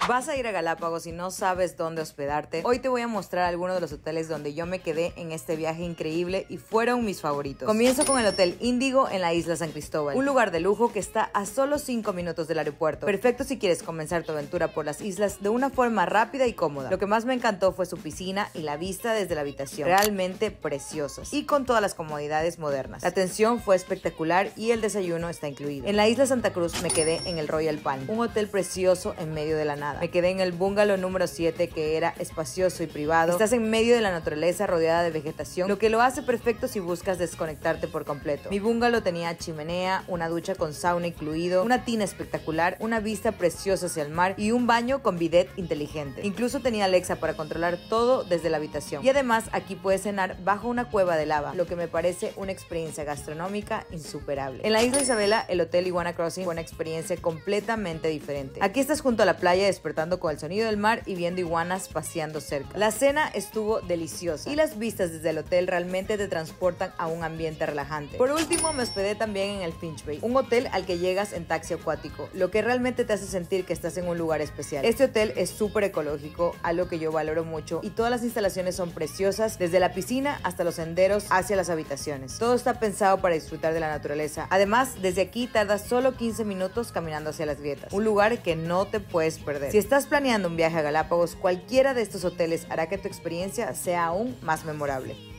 ¿Vas a ir a Galápagos y no sabes dónde hospedarte? Hoy te voy a mostrar algunos de los hoteles donde yo me quedé en este viaje increíble y fueron mis favoritos. Comienzo con el Hotel Índigo en la isla San Cristóbal, un lugar de lujo que está a solo 5 minutos del aeropuerto. Perfecto si quieres comenzar tu aventura por las islas de una forma rápida y cómoda. Lo que más me encantó fue su piscina y la vista desde la habitación, realmente preciosas y con todas las comodidades modernas. La atención fue espectacular y el desayuno está incluido. En la isla Santa Cruz me quedé en el Royal Palm, un hotel precioso en medio de la nada. Me quedé en el bungalow número 7, que era espacioso y privado. Estás en medio de la naturaleza rodeada de vegetación, lo que lo hace perfecto si buscas desconectarte por completo. Mi bungalow tenía chimenea, una ducha con sauna incluido, una tina espectacular, una vista preciosa hacia el mar y un baño con bidet inteligente. Incluso tenía Alexa para controlar todo desde la habitación. Y además aquí puedes cenar bajo una cueva de lava, lo que me parece una experiencia gastronómica insuperable. En la isla Isabela, el Hotel Iguana Crossing fue una experiencia completamente diferente. Aquí estás junto a la playa despertando con el sonido del mar y viendo iguanas paseando cerca. La cena estuvo deliciosa y las vistas desde el hotel realmente te transportan a un ambiente relajante. Por último, me hospedé también en el Finch Bay, un hotel al que llegas en taxi acuático, lo que realmente te hace sentir que estás en un lugar especial. Este hotel es súper ecológico, algo que yo valoro mucho, y todas las instalaciones son preciosas, desde la piscina hasta los senderos hacia las habitaciones. Todo está pensado para disfrutar de la naturaleza. Además, desde aquí tardas solo 15 minutos caminando hacia las grietas, un lugar que no te puedes perder. Si estás planeando un viaje a Galápagos, cualquiera de estos hoteles hará que tu experiencia sea aún más memorable.